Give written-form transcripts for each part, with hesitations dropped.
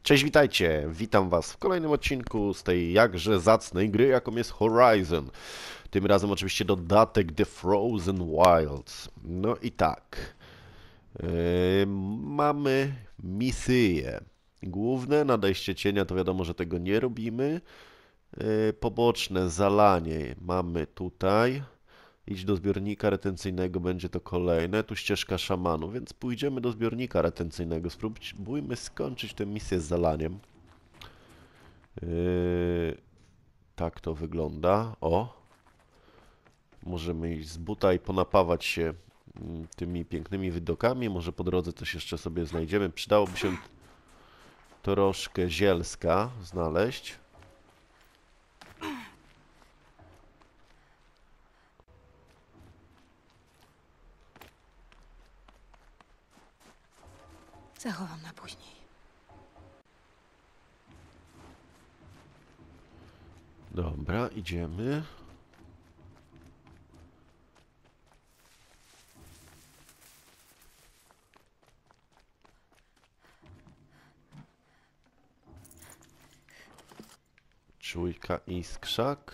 Cześć, witajcie! Witam Was w kolejnym odcinku z tej jakże zacnej gry, jaką jest Horizon. Tym razem oczywiście dodatek The Frozen Wilds. No i tak, mamy misje główne, nadejście cienia, to wiadomo, że tego nie robimy. Poboczne, zalanie mamy tutaj. Idź do zbiornika retencyjnego, będzie to kolejne. Tu ścieżka szamanu, więc pójdziemy do zbiornika retencyjnego. Spróbujmy skończyć tę misję z zalaniem. Tak to wygląda. O! Możemy iść z buta i ponapawać się tymi pięknymi widokami. Może po drodze coś jeszcze sobie znajdziemy. Przydałoby się troszkę zielska znaleźć. Zachowam na później. Dobra, idziemy. Czujka i skrzak.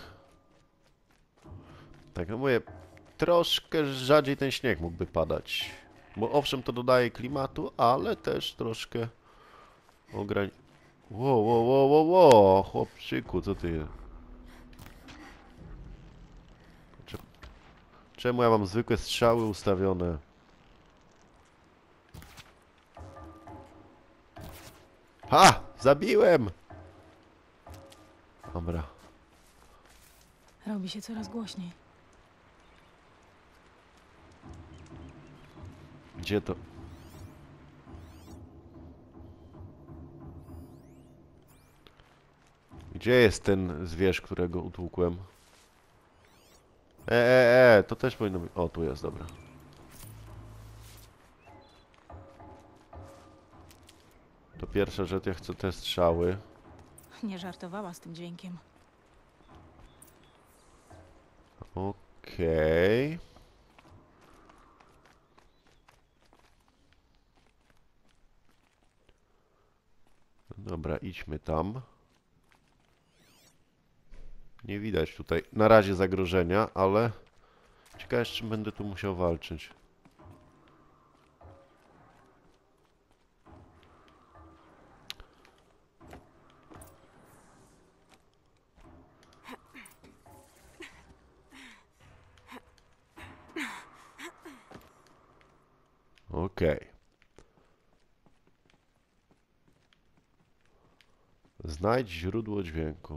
Tak, no mówię, troszkę rzadziej ten śnieg mógłby padać. Bo owszem, to dodaje klimatu, ale też troszkę ograniczy... Ło, chłopczyku, co ty... Czemu ja mam zwykłe strzały ustawione? Ha! Zabiłem! Dobra. Robi się coraz głośniej. Gdzie to? Gdzie jest ten zwierz, którego utłukłem? To też powinno być... O, tu jest, dobra. To pierwsza rzecz, ja chcę te strzały. Nie żartowała z tym dźwiękiem. Okej. Dobra, idźmy tam. Nie widać tutaj na razie zagrożenia, ale ciekawe, z czym będę tu musiał walczyć. Okej. Znajdź źródło dźwięku.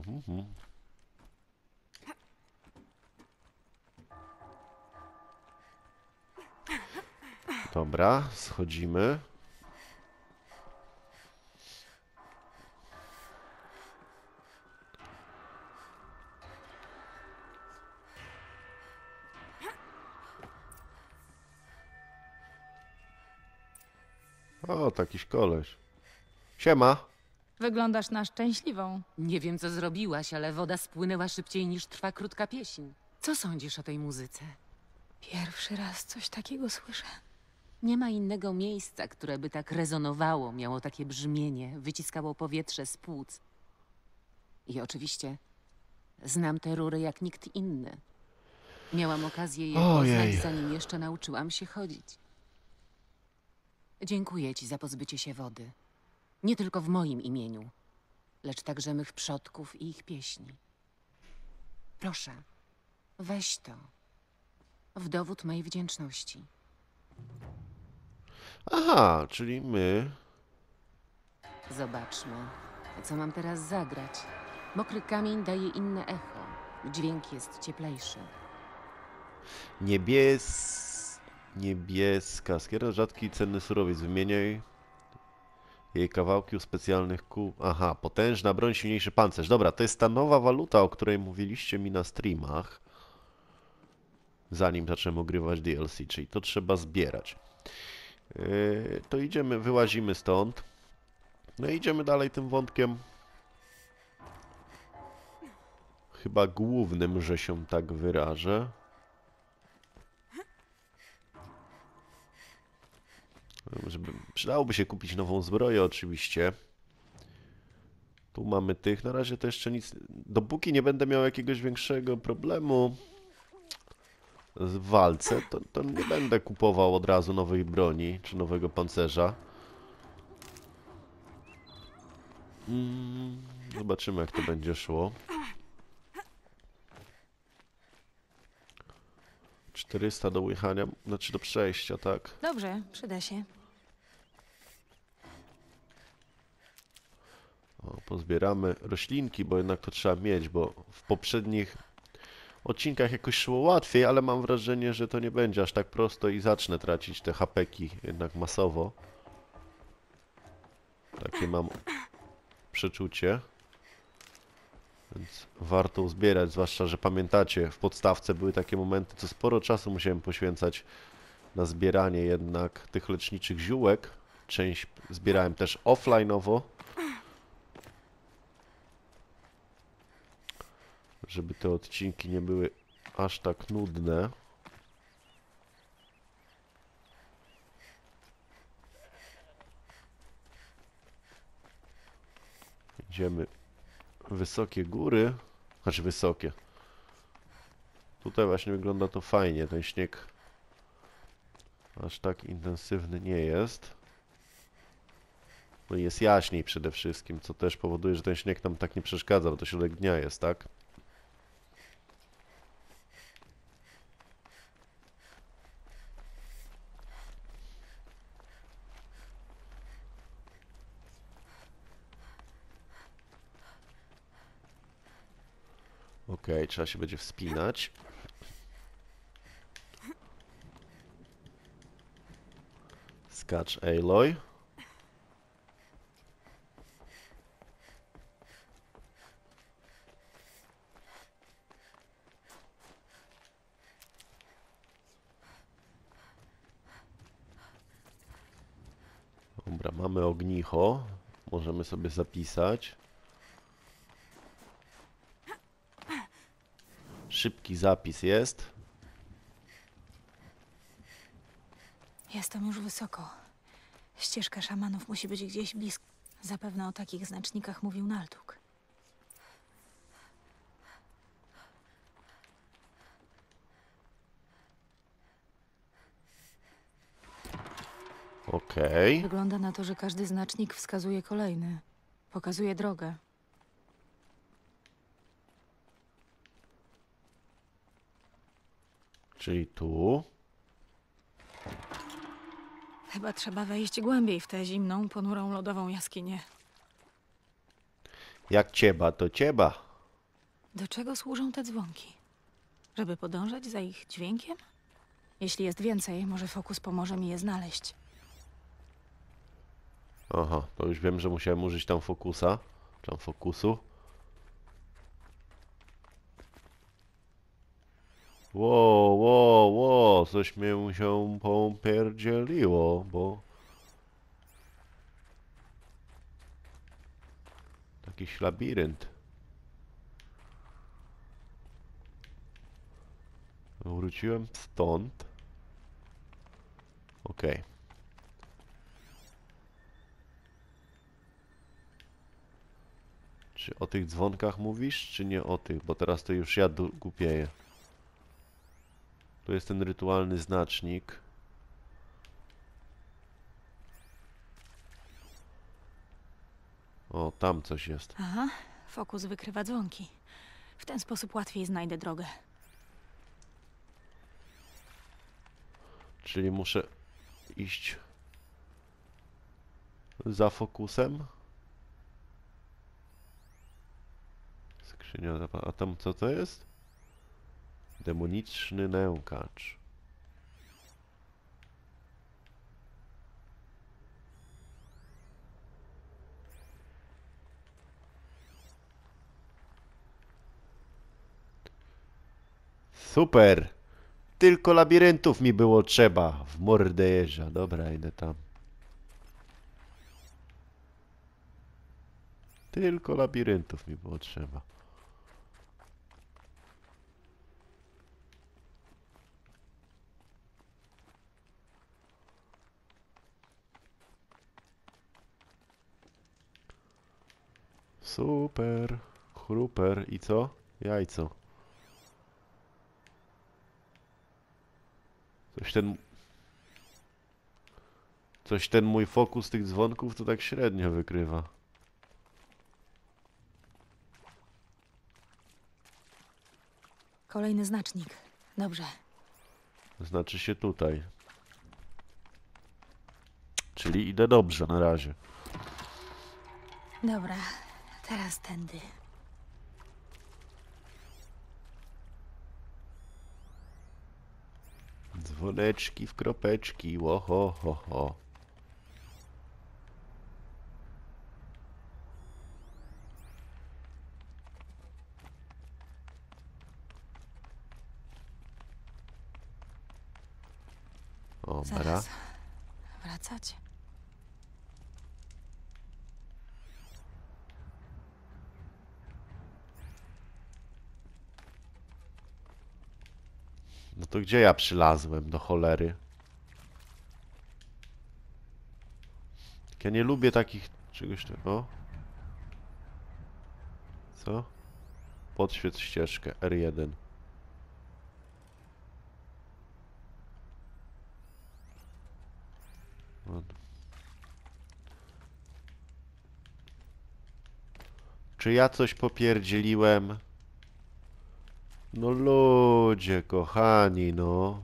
Dobra, schodzimy. O, takiś koleś. Siema. Wyglądasz na szczęśliwą. Nie wiem, co zrobiłaś, ale woda spłynęła szybciej niż trwa krótka pieśń. Co sądzisz o tej muzyce? Pierwszy raz coś takiego słyszę. Nie ma innego miejsca, które by tak rezonowało, miało takie brzmienie, wyciskało powietrze z płuc. I oczywiście znam te rury jak nikt inny. Miałam okazję je Ojej. poznać, zanim jeszcze nauczyłam się chodzić. Dziękuję ci za pozbycie się wody. Nie tylko w moim imieniu, lecz także mych przodków i ich pieśni. Proszę, weź to w dowód mej wdzięczności. Aha, czyli my... Zobaczmy, co mam teraz zagrać. Mokry kamień daje inne echo. Dźwięk jest cieplejszy. Niebieska. Skiera rzadki i cenny surowiec. Wymieniaj jej kawałki u specjalnych kół. Aha, potężna broń, silniejszy pancerz. Dobra, to jest ta nowa waluta, o której mówiliście mi na streamach. Zanim zacząłem ogrywać DLC, czyli to trzeba zbierać. To idziemy, wyłazimy stąd. No i idziemy dalej tym wątkiem. Chyba głównym, że się tak wyrażę. Przydałoby się kupić nową zbroję oczywiście. Tu mamy tych. Na razie to jeszcze nic. Dopóki nie będę miał jakiegoś większego problemu w walce, to nie będę kupował od razu nowej broni czy nowego pancerza. Zobaczymy, jak to będzie szło. 400 do łychania, znaczy do przejścia, tak? Dobrze, przyda się. O, pozbieramy roślinki, bo jednak to trzeba mieć, bo w poprzednich odcinkach jakoś szło łatwiej, ale mam wrażenie, że to nie będzie aż tak prosto i zacznę tracić te hapeki jednak masowo. Takie mam przeczucie. Więc warto uzbierać, zwłaszcza, że pamiętacie, w podstawce były takie momenty, co sporo czasu musiałem poświęcać na zbieranie jednak tych leczniczych ziółek. Część zbierałem też offline'owo, żeby te odcinki nie były aż tak nudne. Idziemy wysokie góry, znaczy wysokie. Tutaj właśnie wygląda to fajnie, ten śnieg aż tak intensywny nie jest. No i jest jaśniej przede wszystkim, co też powoduje, że ten śnieg nam tak nie przeszkadza, bo to środek dnia jest, tak? Okej, trzeba się będzie wspinać. Skacz Aloy. Dobra, mamy ognicho. Możemy sobie zapisać. Szybki zapis jest. Jestem już wysoko. Ścieżka szamanów musi być gdzieś blisko. Zapewne o takich znacznikach mówił Naltuk. Okej. Wygląda na to, że każdy znacznik wskazuje kolejny. Pokazuje drogę. Czyli tu. Chyba trzeba wejść głębiej w tę zimną, ponurą, lodową jaskinię. Jak cieba, to cieba. Do czego służą te dzwonki? Żeby podążać za ich dźwiękiem? Jeśli jest więcej, może fokus pomoże mi je znaleźć. Aha, to już wiem, że musiałem użyć tam fokusa. Czy tam fokusu. Ło, coś mnie się popierdzieliło, bo... Jakiś labirynt. Wróciłem stąd. Okej. Czy o tych dzwonkach mówisz, czy nie o tych? Bo teraz to już ja głupieję. Tu jest ten rytualny znacznik. O, tam coś jest. Aha, fokus wykrywa dzwonki. W ten sposób łatwiej znajdę drogę. Czyli muszę iść za fokusem. Skrzynia, a tam co to jest? Demoniczny nękacz. Super! Tylko labiryntów mi było trzeba. W mordę jeża. Dobra, idę tam. Tylko labiryntów mi było trzeba. Super. Chruper. I co? Jajco. Coś ten mój fokus tych dzwonków to tak średnio wykrywa. Kolejny znacznik. Dobrze. Znaczy się tutaj. Czyli idę dobrze na razie. Dobra, teraz tędy. Dzwoneczki w kropeczki. Łoho, ho, ho. Dobra. Zaraz. Wracać? No to gdzie ja przylazłem do cholery? Ja nie lubię takich czegoś takiego. Co? Podświeć ścieżkę R1. Czy ja coś popierdzieliłem? No ludzie, kochani, no.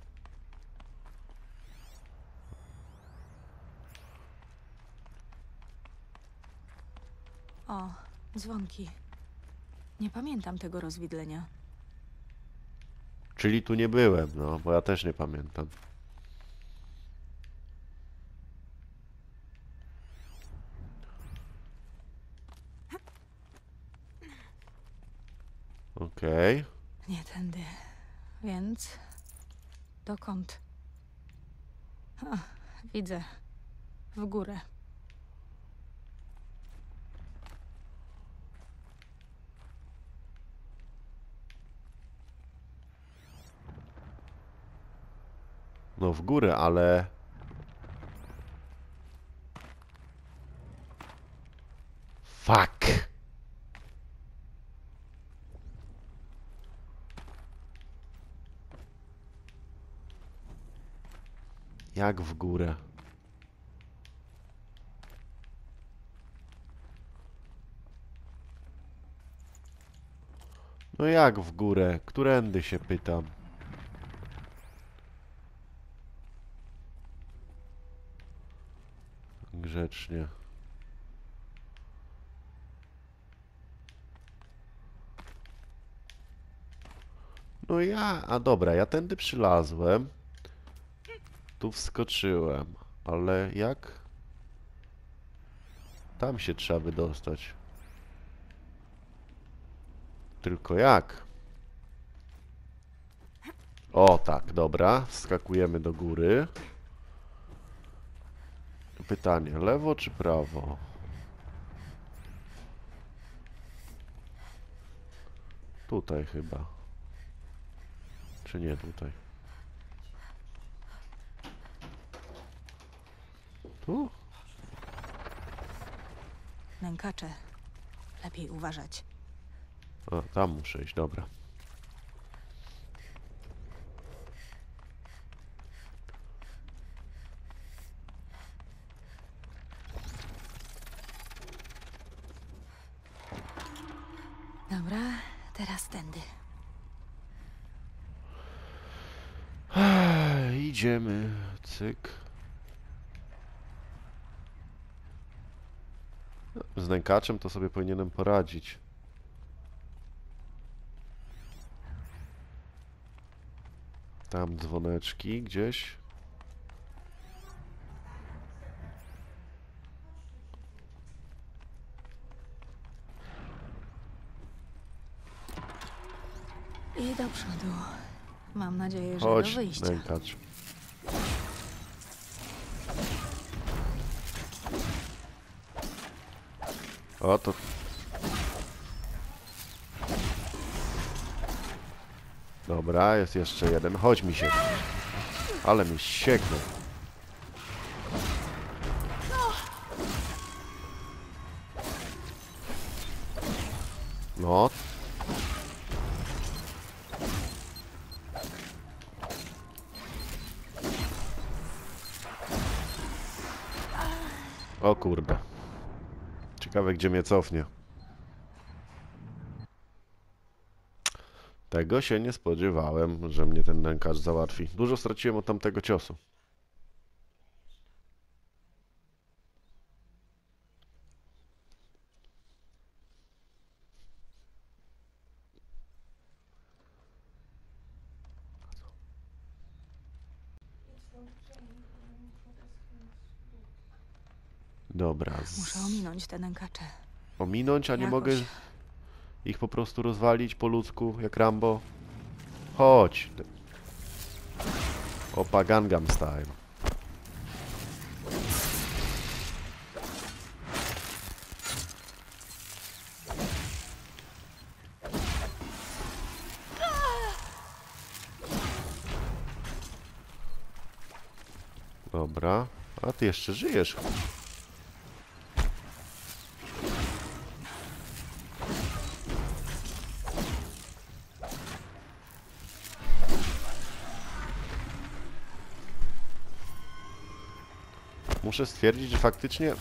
O, dzwonki. Nie pamiętam tego rozwidlenia. Czyli tu nie byłem, no, bo ja też nie pamiętam. Okej. Nie tędy. Więc... dokąd? A, widzę. W górę. No w górę, ale... Fuck! Jak w górę? No jak w górę? Którędy się pytam? Grzecznie. No ja... A dobra, ja tędy przylazłem. Tu wskoczyłem. Ale jak? Tam się trzeba wydostać. Tylko jak? O, tak, dobra. Wskakujemy do góry. Pytanie, lewo czy prawo? Tutaj chyba. Czy nie tutaj? Tu? Nękacze. Lepiej uważać. A, tam muszę iść, dobra. Dobra, teraz tędy. Idziemy. Cyk. Z nękaczem to sobie powinienem poradzić. Tam dzwoneczki gdzieś. I do przodu. Mam nadzieję, że Chodź, do wyjścia. nękacz. O, to... Dobra, jest jeszcze jeden. Chodź mi się. Ale mi sieknął. No. O kurde. Ciekawe, gdzie mnie cofnie. Tego się nie spodziewałem, że mnie ten nękacz załatwi. Dużo straciłem od tamtego ciosu. Dobra. Muszę ominąć te nękacze. Ominąć, a nie Jakoś. mogę ich po prostu rozwalić po ludzku, jak Rambo? Chodź. Opa, Gangnam Style. Dobra. A ty jeszcze żyjesz. Muszę stwierdzić, że faktycznie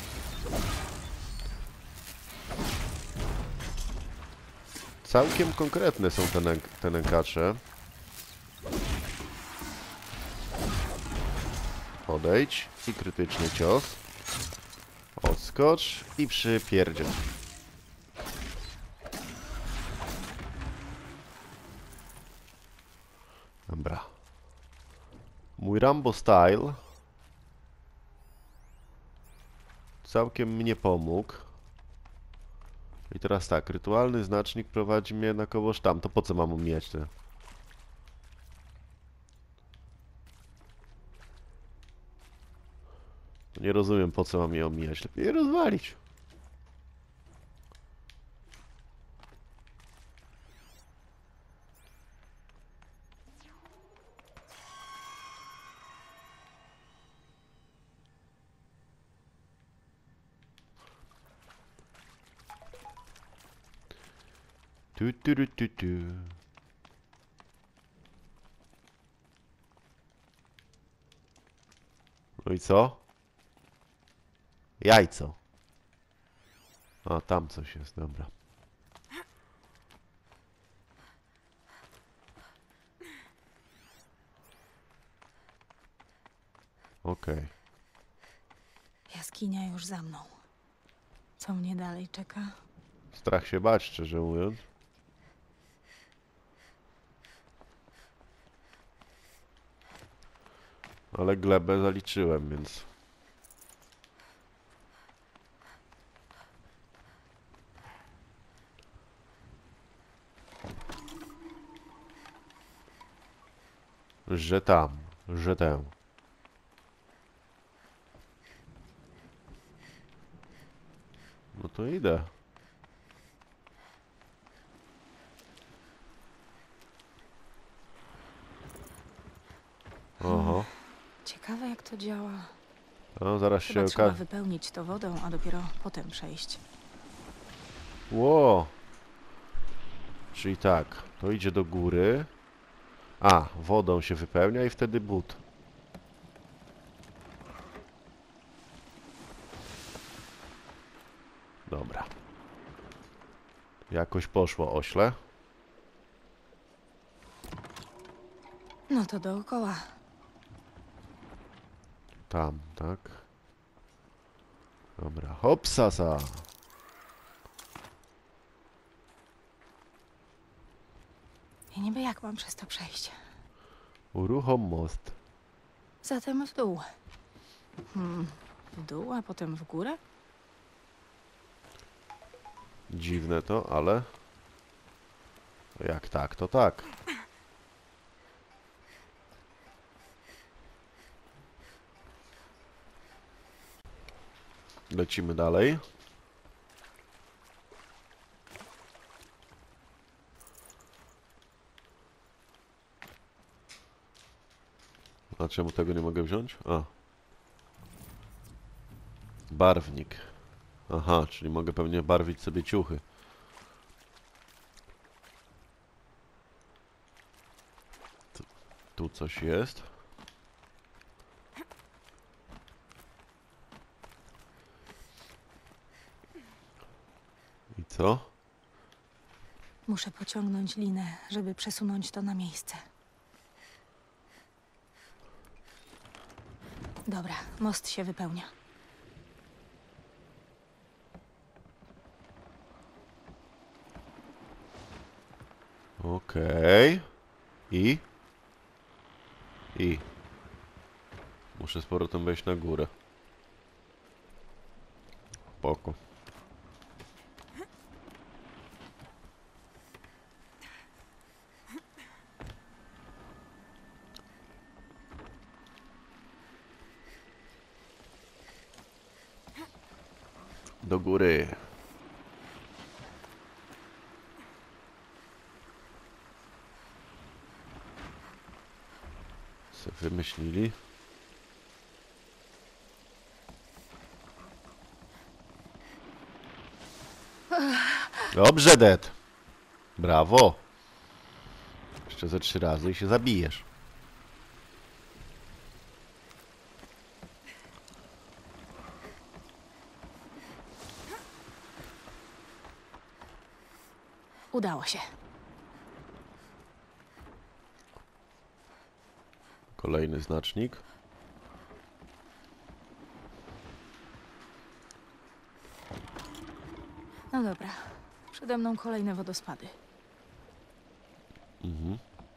całkiem konkretne są te nękacze. Podejdź i krytyczny cios. Odskocz i przypierdziel. Dobra. Mój Rambo Style całkiem mnie pomógł. I teraz tak, rytualny znacznik prowadzi mnie na kogoś tam. To po co mam omijać te? Nie rozumiem, po co mam je omijać. Lepiej je rozwalić. Tu. No i co? Jajco. A, tam coś jest, dobra. Okej. Jaskinia już za mną. Co mnie dalej czeka? Strach się bać, szczerze mówiąc. Ale glebę zaliczyłem, więc... Że tam, że tę. No to idę. Oho. Ciekawe, jak to działa. No, zaraz się Chyba trzeba okaże. wypełnić to wodą, a dopiero potem przejść. Ło! Czyli tak, to idzie do góry. A, wodą się wypełnia i wtedy but. Dobra. Jakoś poszło ośle. No to dookoła. Tam, tak. Dobra, hopsasa. I niby jak mam przez to przejść? Uruchom most. Zatem w dół. W dół, a potem w górę? Dziwne to, ale... Jak tak, to tak. Lecimy dalej. A czemu tego nie mogę wziąć? A. Barwnik. Aha, czyli mogę pewnie barwić sobie ciuchy. Tu coś jest. I co? Muszę pociągnąć linę, żeby przesunąć to na miejsce. Dobra, most się wypełnia. Okej. I? Muszę z powrotem wejść na górę. Spoko. Do góry. Co wymyślili? Dobrze, Dead. Brawo. Jeszcze ze 3 razy i się zabijesz. Udało się. Kolejny znacznik. No dobra. Przede mną kolejne wodospady. Mhm.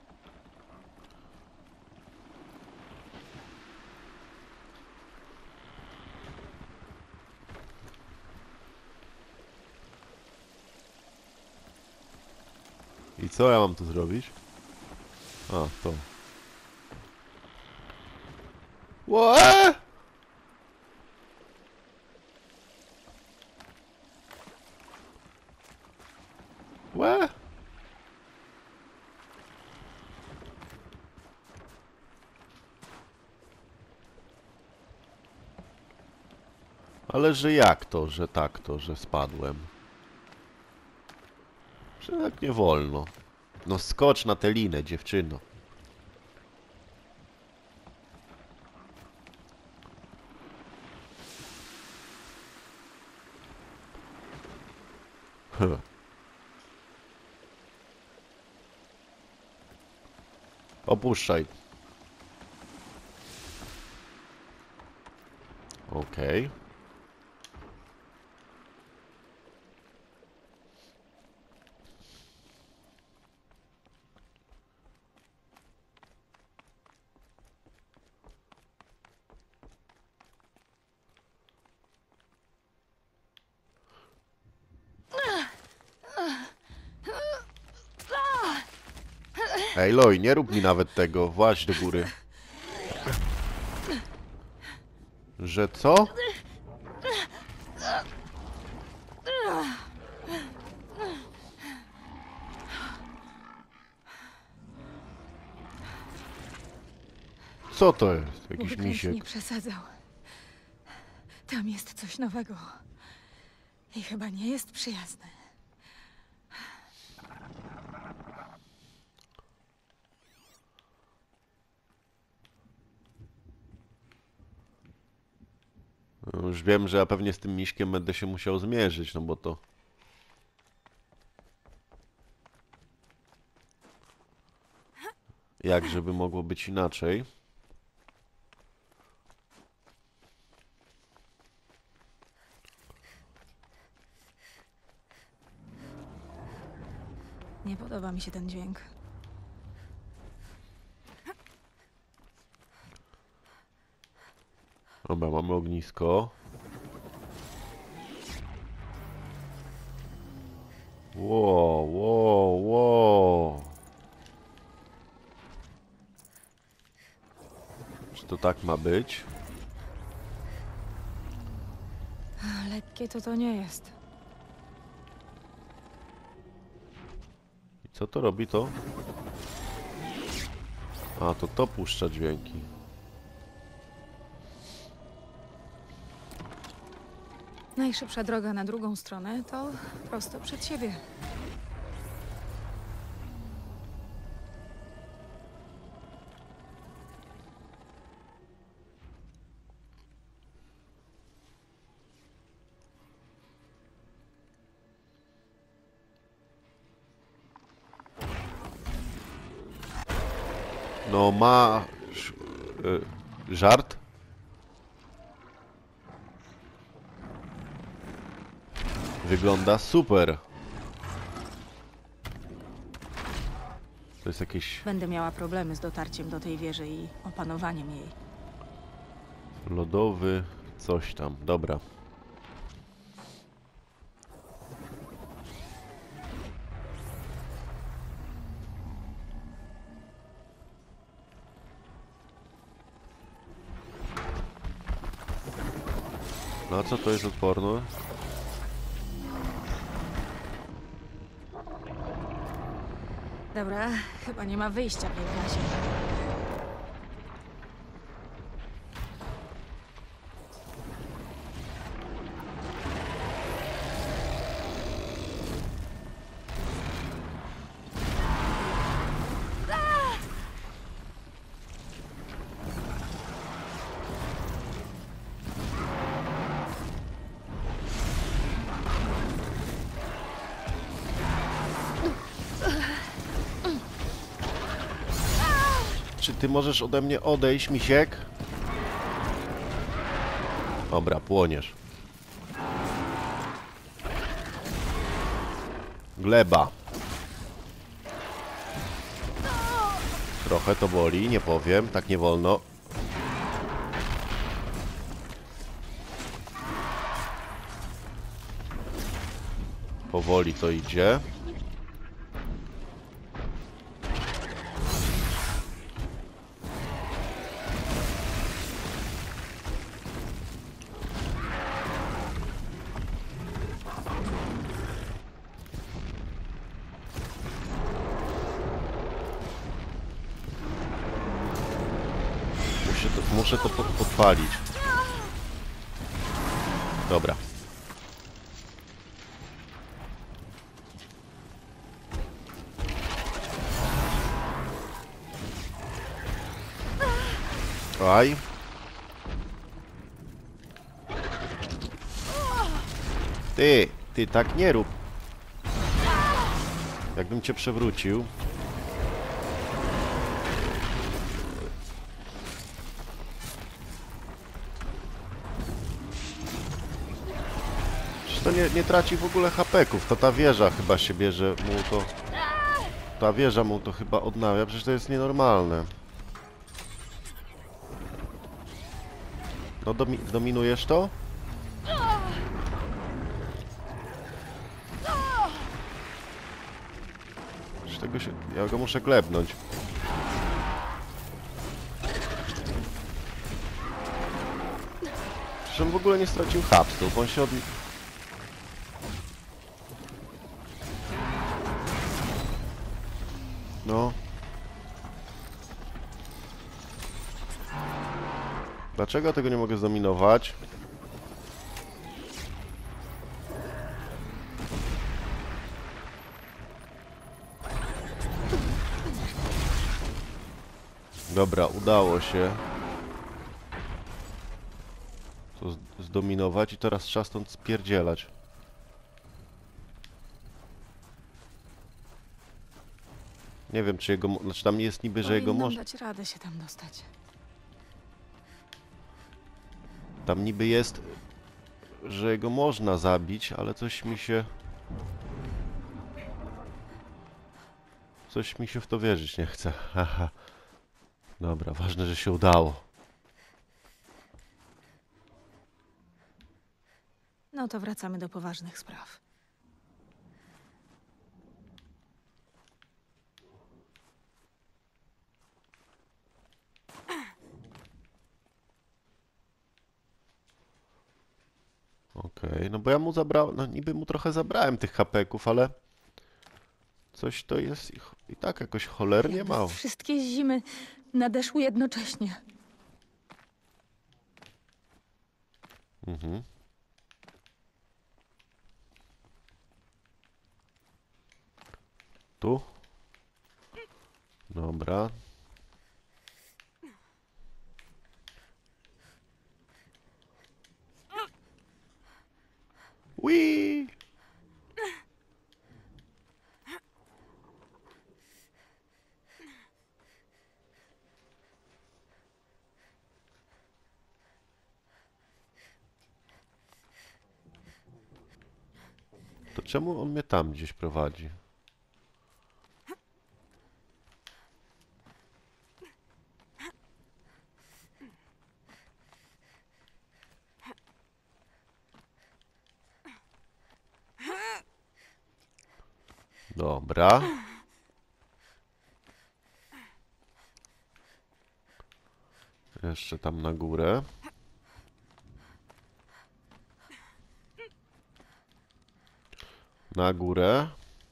I co ja mam tu zrobić? A, to. Łe! Łe! Ale że jak to, że tak to, że spadłem? Że tak nie wolno. No skocz na tę linę, dziewczyno. Huh. Opuszczaj. Okej. Ej, Loj, nie rób mi nawet tego. Właź do góry. Że co? Co to jest? Jakiś Wulkan misiek. nie przesadzał. Tam jest coś nowego. I chyba nie jest przyjazne. No, już wiem, że ja pewnie z tym miśkiem będę się musiał zmierzyć, no bo to... Jak żeby mogło być inaczej? Nie podoba mi się ten dźwięk. Dobra, mamy ognisko. Wow, wow, wow. Czy to tak ma być? Lekkie to nie jest. I co to robi to? A, to puszcza dźwięki. Najszybsza droga na drugą stronę to prosto przed siebie. No ma... żart? Wygląda super. To jest jakieś Będę miała problemy z dotarciem do tej wieży i opanowaniem jej. lodowy coś tam. Dobra. Na co to jest odporne? Dobra, chyba nie ma wyjścia w jej razie. Czy ty możesz ode mnie odejść, misiek? Dobra, płoniesz. Gleba. Trochę to boli, nie powiem, tak nie wolno. Powoli to idzie. Muszę to podpalić. Dobra. Aj. Ty tak nie rób. Jakbym cię przewrócił. To nie traci w ogóle hapeków. To ta wieża chyba się bierze mu to... Ta wieża mu to chyba odnawia. Przecież to jest nienormalne. No dominujesz to? Przecież tego się... Ja go muszę glebnąć. Przecież on w ogóle nie stracił hapsów. On się od... No. Dlaczego ja tego nie mogę zdominować? Dobra, udało się to zdominować i teraz trzeba stąd spierdzielać. Nie wiem, czy jego... Znaczy tam jest niby, że jego Powinnam można... dać radę się tam dostać. Tam niby jest, że jego można zabić, ale coś mi się... Coś mi się w to wierzyć nie chce. Haha. Dobra, ważne, że się udało. No to wracamy do poważnych spraw. Okej, no bo ja mu zabrałem, no niby mu trochę zabrałem tych hapeków, ale coś to jest i tak jakoś cholernie Jakby mało. wszystkie zimy nadeszły jednocześnie. Mhm. Tu? Dobra. Ui! To czemu on mnie tam gdzieś prowadzi? Dobra. Jeszcze tam na górę. Na górę.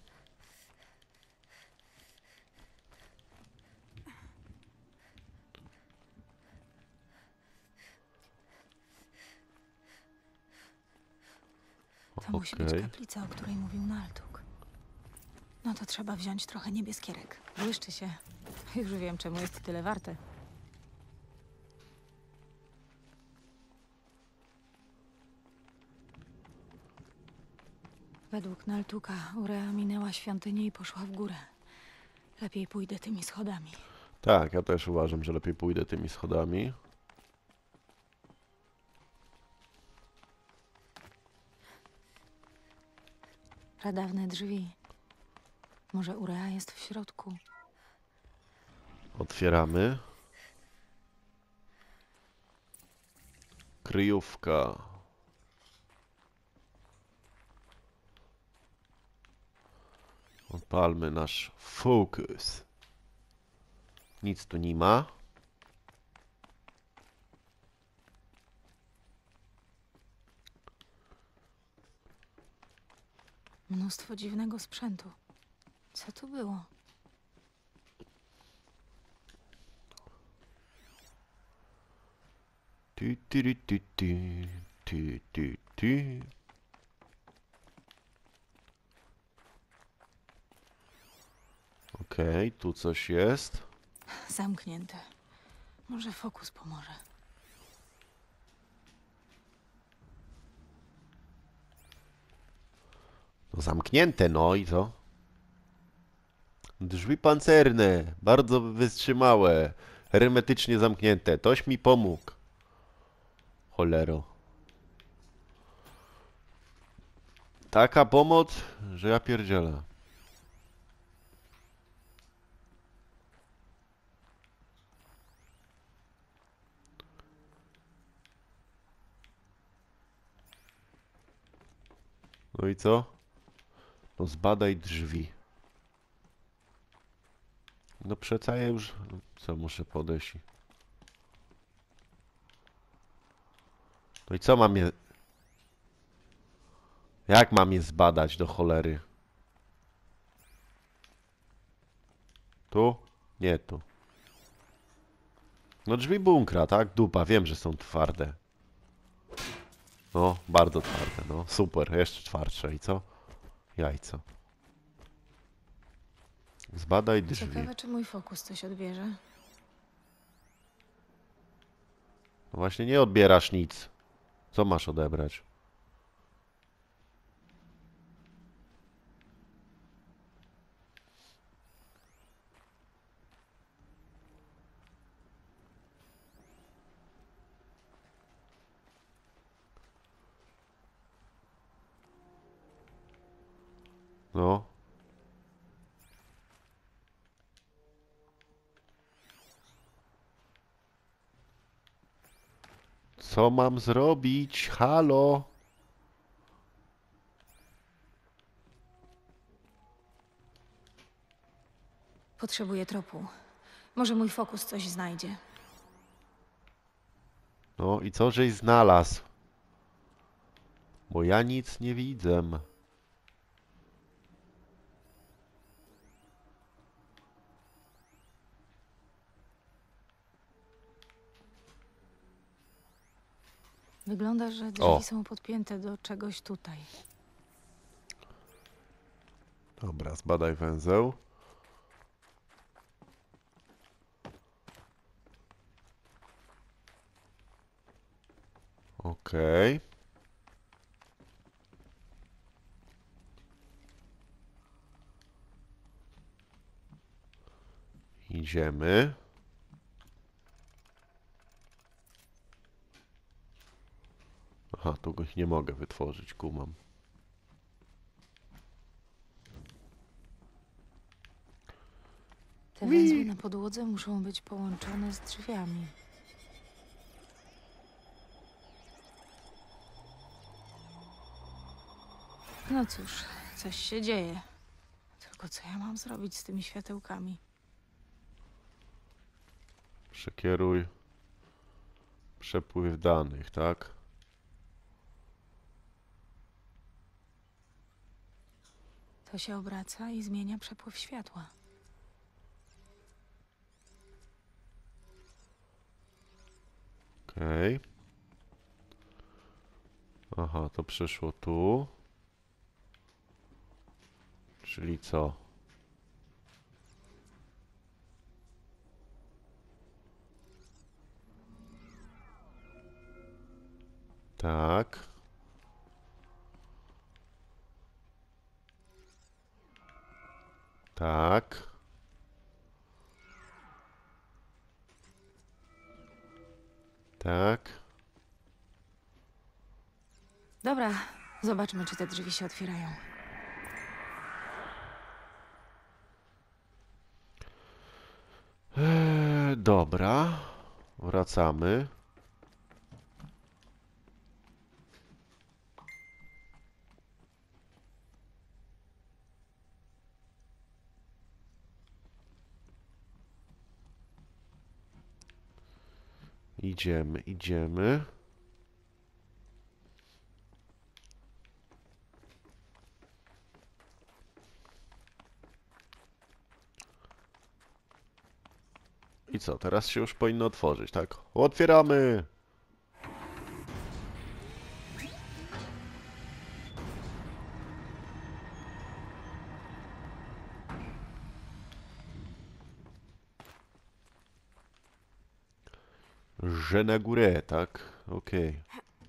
To musi być Okej. kaplica, o której mówił Naltuk. No to trzeba wziąć trochę niebieskierek. Błyszczy się. Już wiem, czemu jest tyle warte. Według Naltuka Urea minęła świątynię i poszła w górę. Lepiej pójdę tymi schodami. Tak, ja też uważam, że lepiej pójdę tymi schodami. Pradawne drzwi. Może Urea jest w środku. Otwieramy. Kryjówka. Odpalmy nasz fokus. Nic tu nie ma. Mnóstwo dziwnego sprzętu. Co tu było? Tu, tu, tu, tu, tu, tu, tu. Okej, tu coś jest. Zamknięte. Może fokus pomoże. No zamknięte, no i co? Drzwi pancerne, bardzo wytrzymałe, hermetycznie zamknięte. Toś mi pomógł. Cholero. Taka pomoc, że ja pierdzielę. No i co? No zbadaj drzwi. No przeca ja już... Co, muszę podejść? No i co mam je... Jak mam je zbadać do cholery? Tu? Nie tu. No drzwi bunkra, tak? Dupa, wiem, że są twarde. No, bardzo twarde, no. Super, jeszcze twardsze. I co? Jajco. Zbadaj drzwi. Ciekawe, czy mój fokus coś odbierze. No właśnie nie odbierasz nic. Co masz odebrać? No. Co mam zrobić? Halo? Potrzebuję tropu. Może mój fokus coś znajdzie. No i co żeś znalazł? Bo ja nic nie widzę. Wygląda, że drzwi O. są podpięte do czegoś tutaj. Dobra, zbadaj węzeł. Okej. Idziemy. Aha, tu go nie mogę wytworzyć, kumam. Te węzły na podłodze muszą być połączone z drzwiami. No cóż, coś się dzieje. Tylko co ja mam zrobić z tymi światełkami? Przekieruj przepływ danych, tak? To się obraca i zmienia przepływ światła. Okej. Aha, to przeszło tu. Czyli co? Tak. Tak. Tak. Dobra, zobaczmy, czy te drzwi się otwierają. Dobra. Wracamy. Idziemy, idziemy. I co, teraz się już powinno otworzyć, tak? Otwieramy! Że na górę, tak? Okej.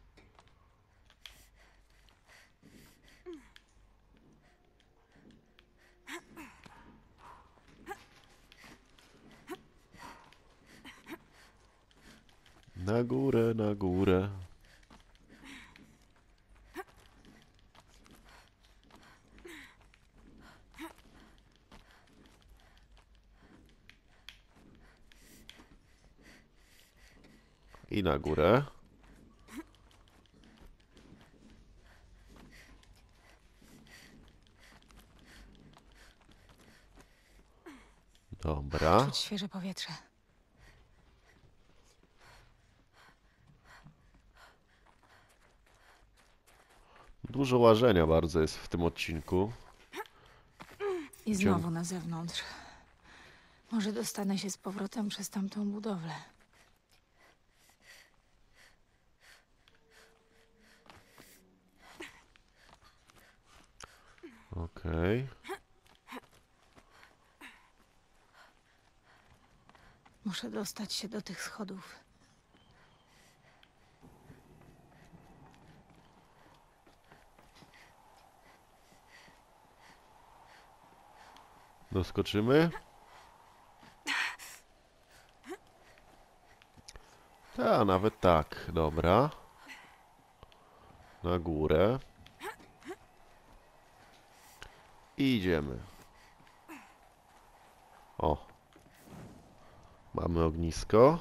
Na górę, na górę. I na górę. Dobra. Czuć świeże powietrze. Dużo łażenia bardzo jest w tym odcinku. I znowu na zewnątrz. Może dostanę się z powrotem przez tamtą budowlę. Okej. Muszę dostać się do tych schodów. Doskoczymy. A, nawet tak. Dobra. Na górę. I idziemy. O. Mamy ognisko.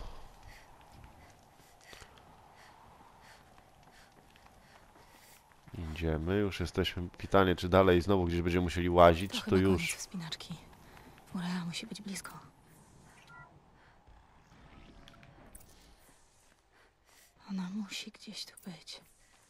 Idziemy. Już jesteśmy. Pytanie, czy dalej znowu gdzieś będziemy musieli łazić, To czy to chyba już... koniec wspinaczki. Urea musi być blisko. Ona musi gdzieś tu być.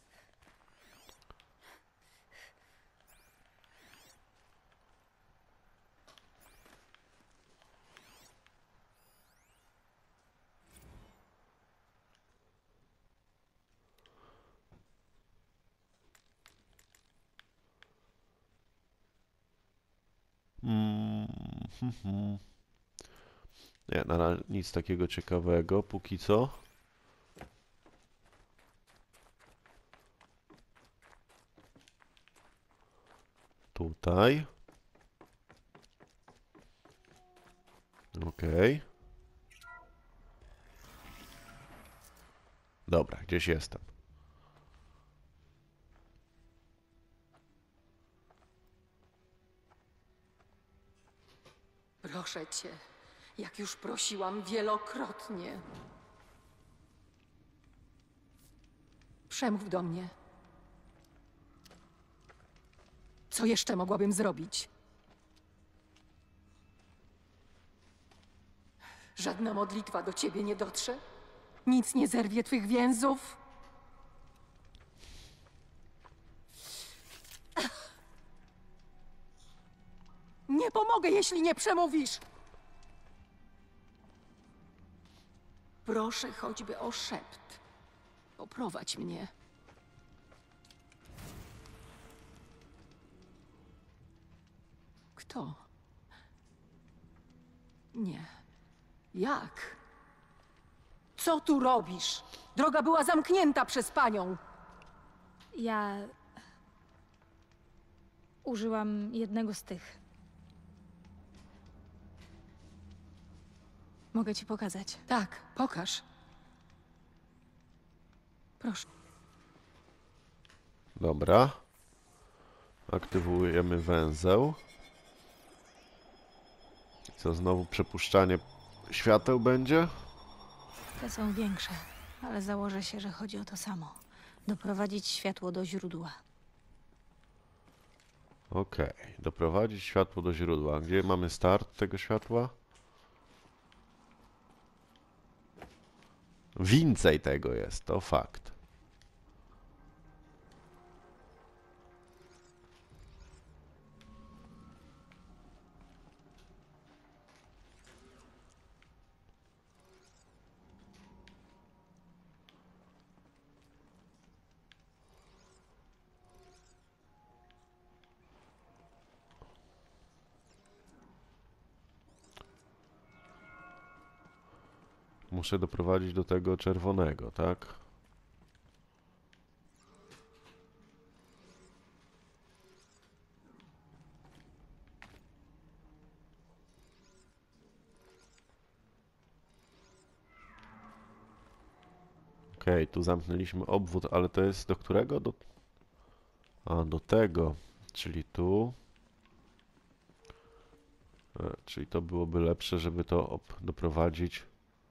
Nie, na razie nic takiego ciekawego, póki co. Tutaj. Okej. Dobra, gdzieś jestem. Proszę cię, Jak już prosiłam wielokrotnie. Przemów do mnie. Co jeszcze mogłabym zrobić? Żadna modlitwa do ciebie nie dotrze? Nic nie zerwie twych więzów? Nie pomogę, jeśli nie przemówisz! Proszę choćby o szept. Poprowadź mnie. Kto? Nie. Jak? Co tu robisz? Droga była zamknięta przez panią. Ja użyłam jednego z tych. Mogę ci pokazać. Tak, pokaż. Proszę. Dobra. Aktywujemy węzeł. Co, znowu przepuszczanie świateł będzie? Te są większe, ale założę się, że chodzi o to samo. Doprowadzić światło do źródła. Okej. Doprowadzić światło do źródła. Gdzie mamy start tego światła? Więcej tego jest, to fakt. Muszę doprowadzić do tego czerwonego, tak? Okej, tu zamknęliśmy obwód, ale to jest do którego? Do tego, czyli tu. Czyli to byłoby lepsze, żeby to doprowadzić.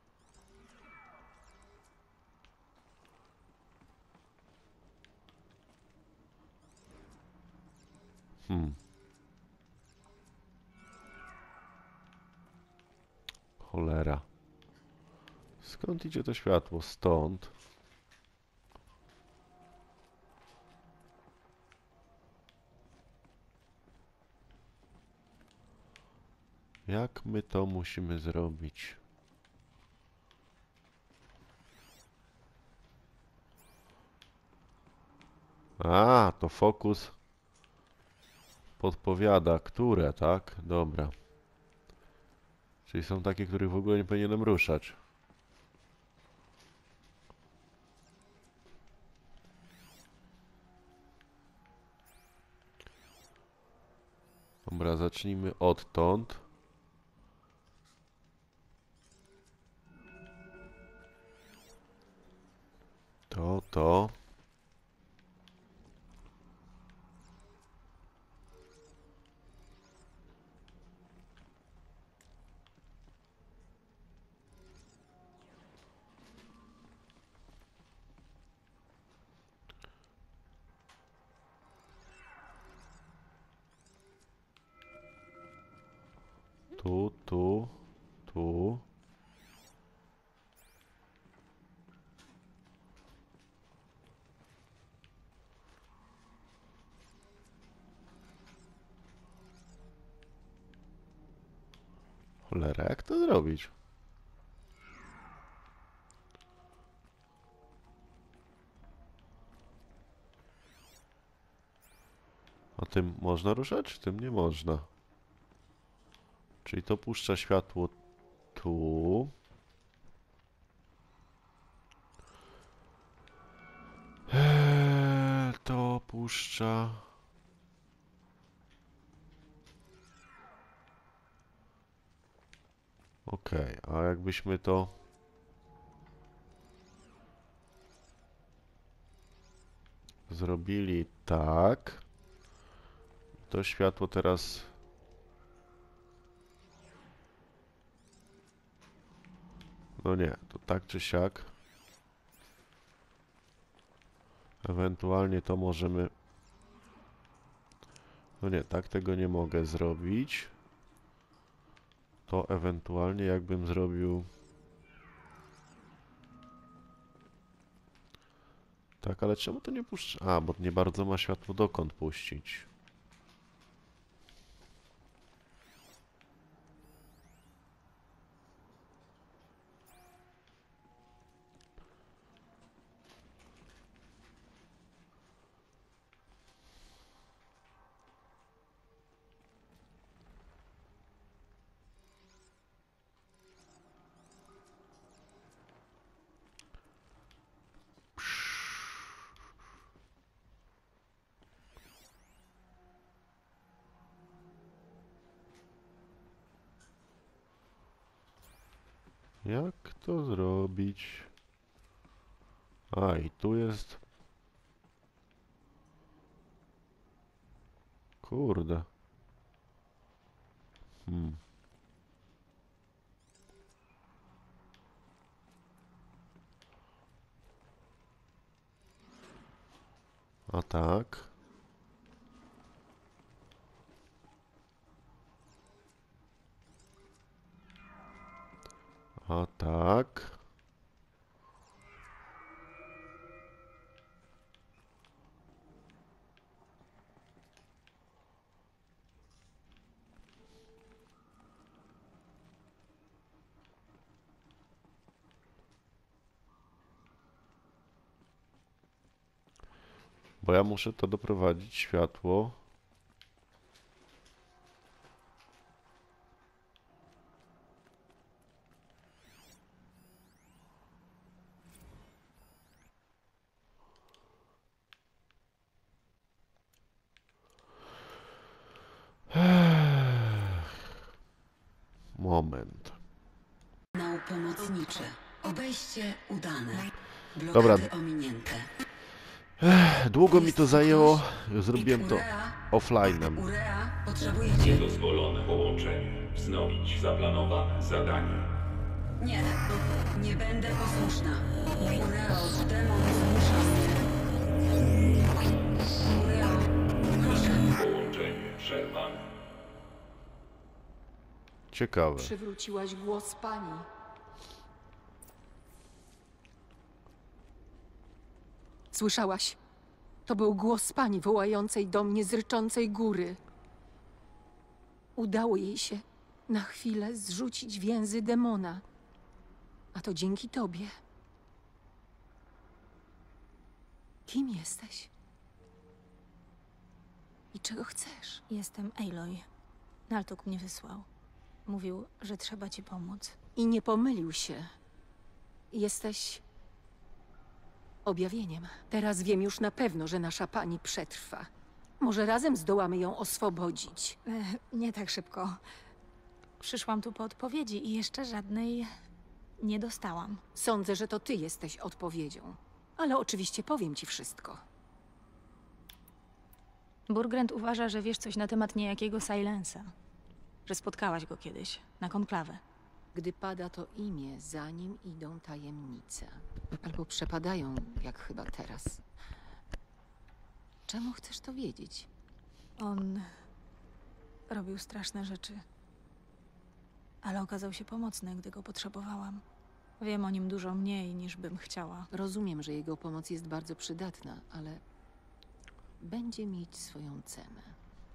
Cholera. Skąd idzie to światło? Stąd. Jak my to musimy zrobić? A, to fokus podpowiada, które, tak? Dobra. Czyli są takie, których w ogóle nie powinienem ruszać. Dobra, zacznijmy odtąd. To. Tu. Cholera, jak to zrobić? A tym można ruszać? Tym nie można. Czyli to puszcza światło tu. To puszcza. Okej, a jakbyśmy to zrobili tak, to światło teraz No nie, to tak czy siak. Ewentualnie to możemy... No nie, tak tego nie mogę zrobić. To ewentualnie jakbym zrobił... Tak, ale czemu to nie puszcza? A, bo nie bardzo ma światło dokąd puścić. Jak to zrobić? A, i tu jest... Kurde. A tak. A tak. Bo ja muszę to doprowadzić światło. Moment. Kanał pomocniczy. Obejście udane. Dobra. Blokady ominięte. Długo mi to zajęło. Zrobiłem to Urea, offline'em. Urea, potrzebujecie... Niedozwolone połączenie. Wznowić zaplanowane zadanie. Nie, nie będę posłuszna. Ureo, demon zmusza mnie. Ureo, proszę. Połączenie przerwane. Ciekawe. Przywróciłaś głos pani. Słyszałaś? To był głos pani wołającej do mnie z ryczącej góry. Udało jej się na chwilę zrzucić więzy demona. A to dzięki tobie. Kim jesteś? I czego chcesz? Jestem Aloy. Naltuk mnie wysłał. Mówił, że trzeba ci pomóc. I nie pomylił się. Jesteś objawieniem. Teraz wiem już na pewno, że nasza pani przetrwa. Może razem zdołamy ją oswobodzić. Nie tak szybko. Przyszłam tu po odpowiedzi i jeszcze żadnej nie dostałam. Sądzę, że to ty jesteś odpowiedzią. Ale oczywiście powiem ci wszystko. Burgrent uważa, że wiesz coś na temat niejakiego Silensa. Że spotkałaś go kiedyś, na konklawę. Gdy pada to imię, za nim idą tajemnice. Albo przepadają, jak chyba teraz. Czemu chcesz to wiedzieć? On robił straszne rzeczy. Ale okazał się pomocny, gdy go potrzebowałam. Wiem o nim dużo mniej, niż bym chciała. Rozumiem, że jego pomoc jest bardzo przydatna, ale będzie mieć swoją cenę.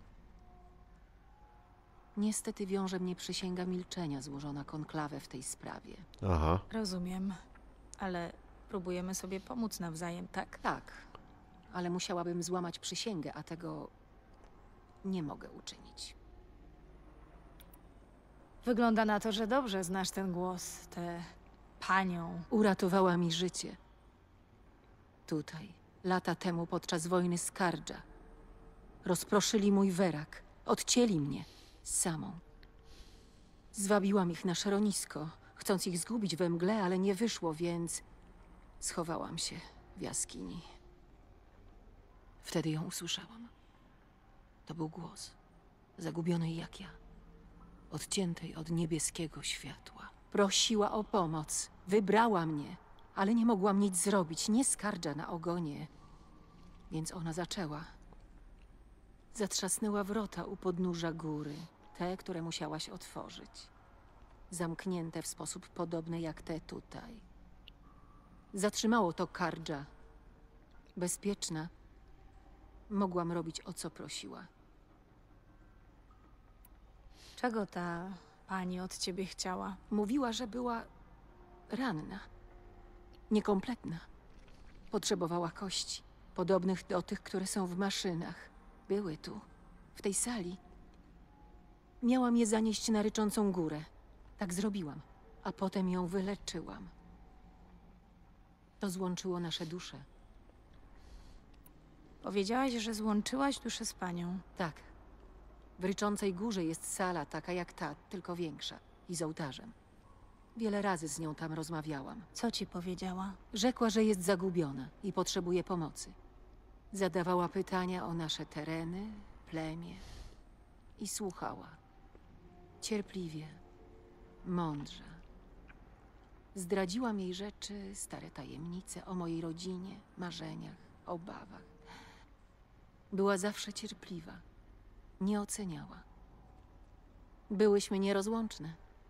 Niestety wiąże mnie przysięga milczenia złożona konklawę w tej sprawie. Aha. Rozumiem, ale próbujemy sobie pomóc nawzajem, tak? Tak, ale musiałabym złamać przysięgę, a tego nie mogę uczynić. Wygląda na to, że dobrze znasz ten głos, tę panią. Uratowała mi życie. Tutaj, lata temu podczas wojny Skardża. Rozproszyli mój werak, odcięli mnie samą. Zwabiłam ich na szaronisko, chcąc ich zgubić we mgle, ale nie wyszło, więc schowałam się w jaskini. Wtedy ją usłyszałam. To był głos, zagubionej jak ja, odciętej od niebieskiego światła. Prosiła o pomoc. Wybrała mnie, ale nie mogłam nic zrobić. Nie Skardża na ogonie. Więc ona zaczęła. Zatrzasnęła wrota u podnóża góry. Te, które musiałaś otworzyć. Zamknięte w sposób podobny jak te tutaj. Zatrzymało to Kardża. Bezpieczna. Mogłam robić, o co prosiła. Czego ta pani od ciebie chciała? Mówiła, że była ranna. Niekompletna. Potrzebowała kości. Podobnych do tych, które są w maszynach. Były tu, w tej sali. Miałam je zanieść na ryczącą górę. Tak zrobiłam. A potem ją wyleczyłam. To złączyło nasze dusze. Powiedziałaś, że złączyłaś duszę z panią. Tak. W ryczącej górze jest sala taka jak ta, tylko większa. I z ołtarzem. Wiele razy z nią tam rozmawiałam. Co ci powiedziała? Rzekła, że jest zagubiona i potrzebuje pomocy. Zadawała pytania o nasze tereny, plemię i słuchała. Cierpliwie, mądrze. Zdradziłam jej rzeczy, stare tajemnice o mojej rodzinie, marzeniach, obawach. Była zawsze cierpliwa. Nie oceniała. Byłyśmy nierozłączne.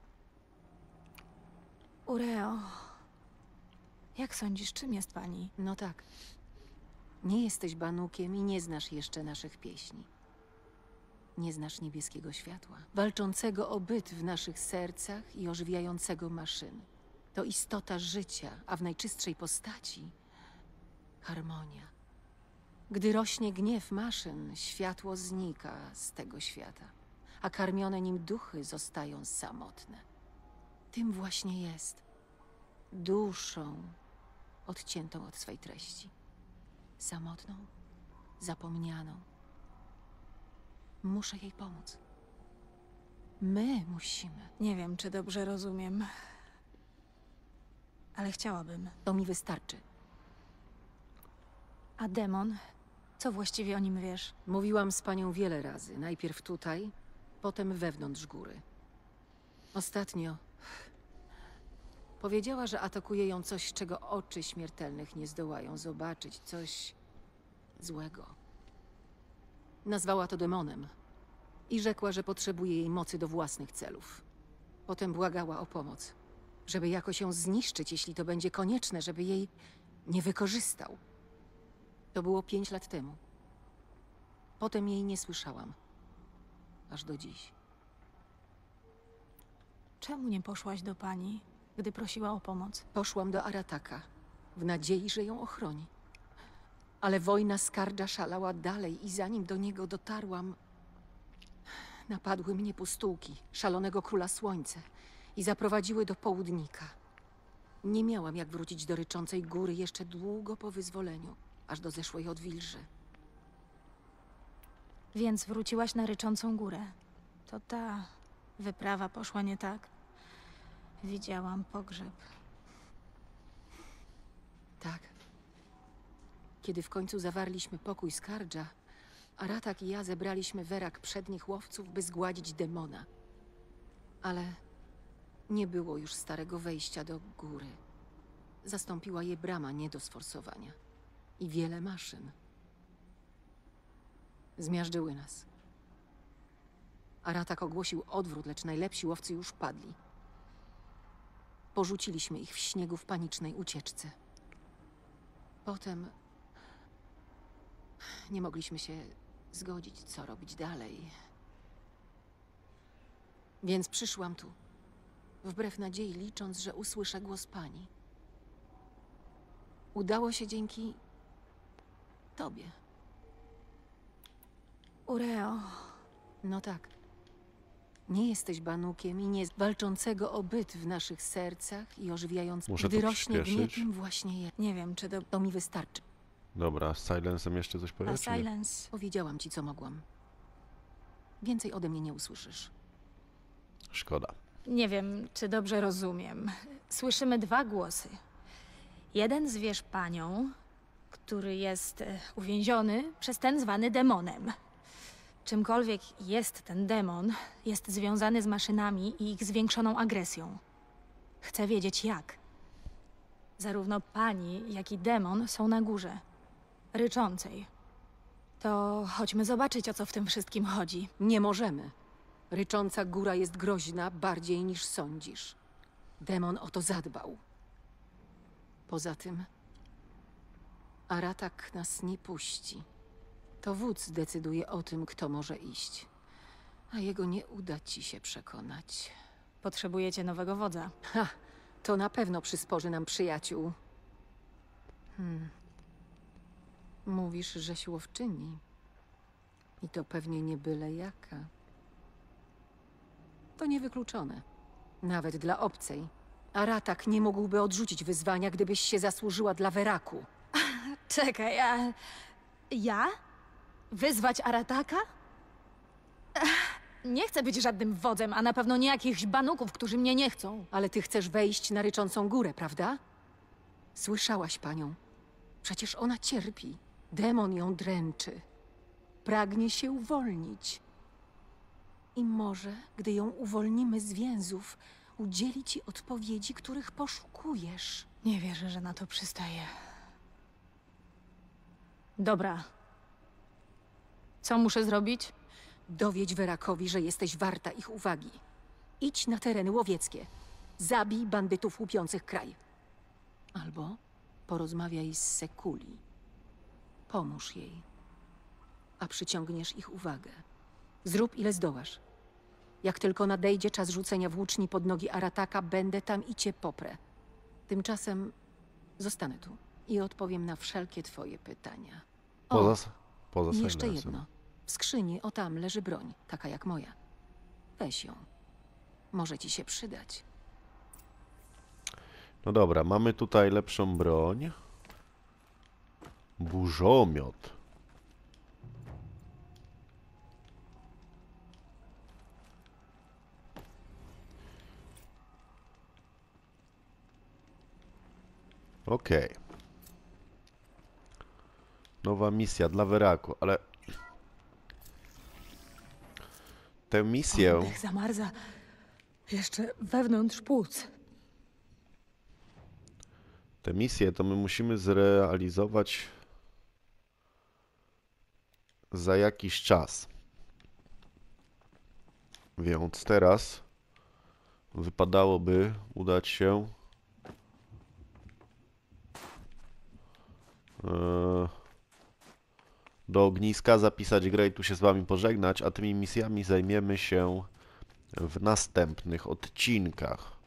Ureo, jak sądzisz, czym jest pani? No tak. Nie jesteś banukiem i nie znasz jeszcze naszych pieśni. Nie znasz niebieskiego światła, walczącego o byt w naszych sercach i ożywiającego maszyny. To istota życia, a w najczystszej postaci harmonia. Gdy rośnie gniew maszyn, światło znika z tego świata, a karmione nim duchy zostają samotne. Tym właśnie jest. Duszą odciętą od swej treści. Samotną, zapomnianą. Muszę jej pomóc. My musimy. Nie wiem, czy dobrze rozumiem, ale chciałabym. To mi wystarczy. A demon? Co właściwie o nim wiesz? Mówiłam z panią wiele razy. Najpierw tutaj, potem wewnątrz góry. Ostatnio powiedziała, że atakuje ją coś, czego oczy śmiertelnych nie zdołają zobaczyć. Coś złego. Nazwała to demonem i rzekła, że potrzebuje jej mocy do własnych celów. Potem błagała o pomoc, żeby jakoś ją zniszczyć, jeśli to będzie konieczne, żeby jej nie wykorzystał. To było 5 lat temu. Potem jej nie słyszałam. Aż do dziś. Czemu nie poszłaś do pani, gdy prosiła o pomoc? Poszłam do Arataka, w nadziei, że ją ochroni. Ale wojna Skardża szalała dalej i zanim do niego dotarłam, napadły mnie pustułki szalonego króla słońca i zaprowadziły do południka. Nie miałam jak wrócić do ryczącej góry jeszcze długo po wyzwoleniu, aż do zeszłej odwilży. Więc wróciłaś na ryczącą górę. To ta wyprawa poszła nie tak. Widziałam pogrzeb. Tak. Kiedy w końcu zawarliśmy pokój Skardża, Aratak i ja zebraliśmy werak przednich łowców, by zgładzić demona. Ale nie było już starego wejścia do góry. Zastąpiła je brama nie do sforsowania. I wiele maszyn. Zmiażdżyły nas. Aratak ogłosił odwrót, lecz najlepsi łowcy już padli. Porzuciliśmy ich w śniegu w panicznej ucieczce. Potem nie mogliśmy się zgodzić, co robić dalej. Więc przyszłam tu, wbrew nadziei, licząc, że usłyszę głos pani. Udało się dzięki tobie. Ureo, No tak. Nie jesteś banukiem i nie walczącego o byt w naszych sercach i ożywiającego. Muszę Gdy to rośnie przyspieszyć. gniew, tym właśnie jest. nie wiem, czy To mi wystarczy. Dobra, z Silencem jeszcze coś A powiesz? czy nie? Silence. Powiedziałam ci, co mogłam. Więcej ode mnie nie usłyszysz. Szkoda. Nie wiem, czy dobrze rozumiem. Słyszymy 2 głosy. Jeden zwierz panią, który jest uwięziony przez ten zwany demonem. Czymkolwiek jest ten demon, jest związany z maszynami i ich zwiększoną agresją. Chcę wiedzieć jak. Zarówno pani, jak i demon są na górze. Ryczącej. To chodźmy zobaczyć, o co w tym wszystkim chodzi. Nie możemy. Rycząca góra jest groźna bardziej niż sądzisz. Demon o to zadbał. Poza tym, Aratak nas nie puści. To wódz decyduje o tym, kto może iść. A jego nie uda ci się przekonać. Potrzebujecie nowego wodza. Ha! To na pewno przysporzy nam przyjaciół. Mówisz, że siłowczyni. I to pewnie nie byle jaka. To niewykluczone. Nawet dla obcej. Aratak nie mógłby odrzucić wyzwania, gdybyś się zasłużyła dla Weraku. Czekaj, a... Ja? Wyzwać Arataka? Nie chcę być żadnym wodzem, a na pewno nie jakichś banuków, którzy mnie nie chcą. Ale ty chcesz wejść na ryczącą górę, prawda? Słyszałaś panią. Przecież ona cierpi. Demon ją dręczy. Pragnie się uwolnić. I może, gdy ją uwolnimy z więzów, udzieli ci odpowiedzi, których poszukujesz. Nie wierzę, że na to przystaję. Dobra. Co muszę zrobić? Dowiedź Werakowi, że jesteś warta ich uwagi. Idź na tereny łowieckie. Zabij bandytów łupiących kraj. Albo porozmawiaj z Sekuli. Pomóż jej. A przyciągniesz ich uwagę. Zrób ile zdołasz. Jak tylko nadejdzie czas rzucenia włóczni pod nogi Arataka, będę tam i cię poprę. Tymczasem zostanę tu i odpowiem na wszelkie twoje pytania. Poza I jeszcze Silencem. jedno. W skrzyni, o tam, leży broń, taka jak moja. Weź ją. Może ci się przydać. No dobra, mamy tutaj lepszą broń. Burzomiot. Okej. Nowa misja dla Weraku, ale... Tę misję... Oddech zamarza jeszcze wewnątrz płuc. Tę misję to my musimy zrealizować za jakiś czas. Więc teraz wypadałoby udać się do ogniska, zapisać grę i tu się z wami pożegnać, a tymi misjami zajmiemy się w następnych odcinkach.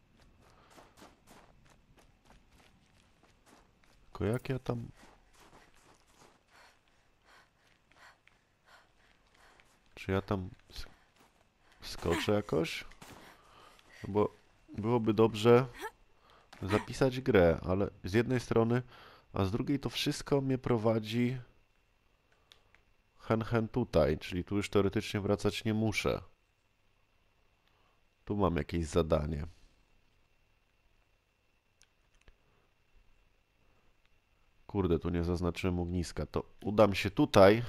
Tylko jak ja tam... Czy ja tam skoczę jakoś? No bo byłoby dobrze zapisać grę, ale z jednej strony, a z drugiej to wszystko mnie prowadzi hen tutaj, czyli tu już teoretycznie wracać nie muszę. Tu mam jakieś zadanie. Kurde, tu nie zaznaczyłem ogniska. To udam się tutaj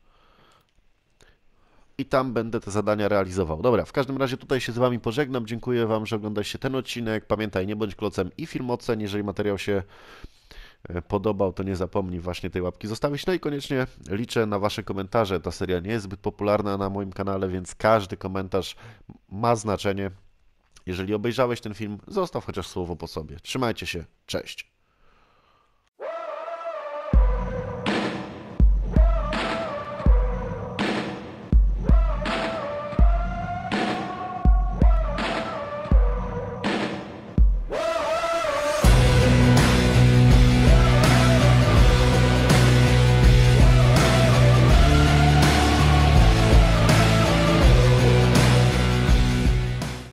i tam będę te zadania realizował. Dobra, w każdym razie tutaj się z wami pożegnam. Dziękuję wam, że oglądaliście ten odcinek. Pamiętaj, nie bądź klocem i film ocen. Jeżeli materiał się podobał, to nie zapomnij właśnie tej łapki zostawić. No i koniecznie liczę na wasze komentarze. Ta seria nie jest zbyt popularna na moim kanale, więc każdy komentarz ma znaczenie. Jeżeli obejrzałeś ten film, zostaw chociaż słowo po sobie. Trzymajcie się, cześć.